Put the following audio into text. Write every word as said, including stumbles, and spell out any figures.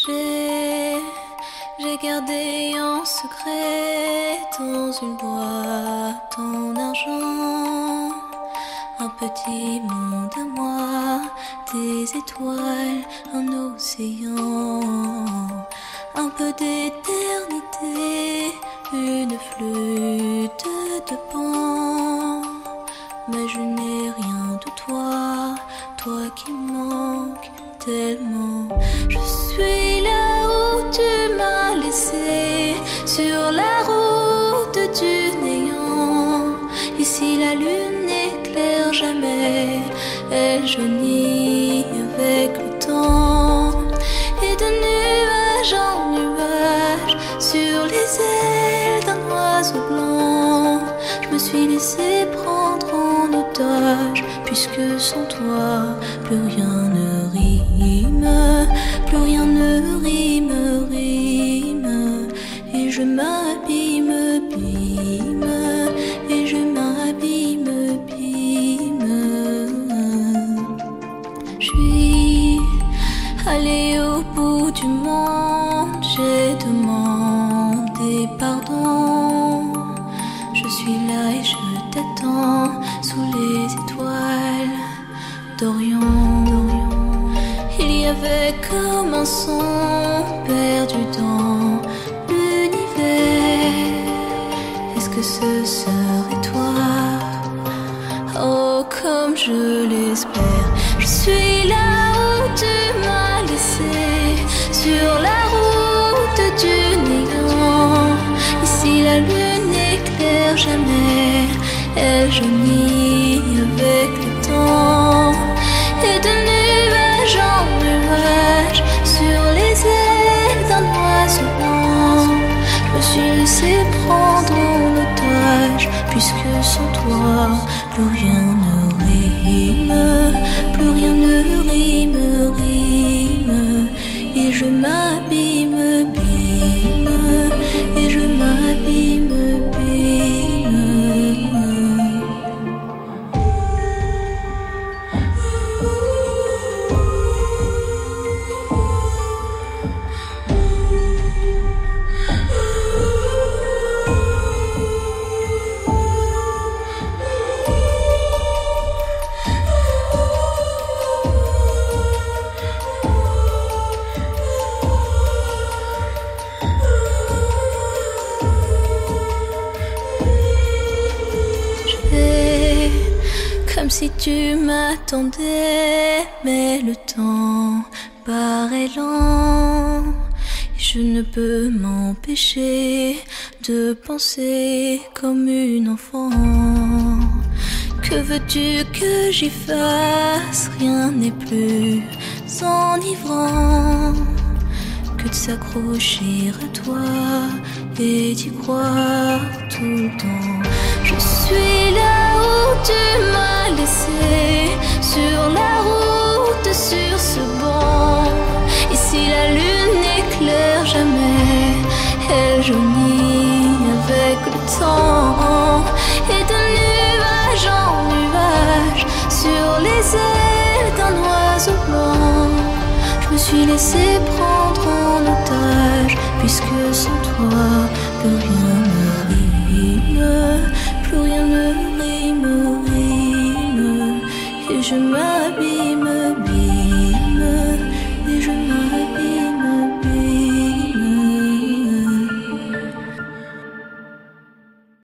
J'ai, j'ai gardé en secret dans une boîte en argent un petit monde à moi, des étoiles, un océan, un peu d'éternité, une flûte de pan. Mais je n'ai rien de toi, toi qui manques tellement. Je suis là où tu m'as laissé, sur la route du néant. Ici la lune n'éclaire jamais, elle jaunit avec le temps. Et de nuage en nuage, sur les ailes d'un oiseau blanc, je me suis laissé prendre en otage, puisque sans toi, plus rien ne rime, plus rien ne rime, rime. Et je m'abîme, bime, et je m'abîme, bime. Je suis allée au bout du monde, j'ai demandé pardon. Je suis là et je t'attends sous les étoiles d'Orient. Il y avait comme un son perdu dans l'univers. Est-ce que ce serait toi? Oh, comme je l'espère. Je suis là où tu m'as laissé, sur la route du néant. Ici la lune n'éclaire jamais, elle jaunit avec le temps. Et de nuage en nuage, sur les ailes d'un oiseau blanc, je me suis laissé prendre en otage, puisque sans toi, plus rien ne rime, plus rien ne rime, rime. Et je m'abîme, bime, et je m'abîme, bime. Comme si tu m'attendais, mais le temps paraît lent. Et je ne peux m'empêcher de penser comme une enfant. Que veux-tu que j'y fasse? Rien n'est plus enivrant que de s'accrocher à toi et d'y croire tout le temps. Je suis là où tu m'as laissé, sur la route, sur ce banc. Ici la lune n'éclaire jamais, elle jaunit avec le temps. Et de nuage en nuage, sur les ailes d'un oiseau blanc, je me suis laissé prendre en otage, puisque sans toi, plus rien ne rime, plus rien ne rime, rime. Et je m'abîme.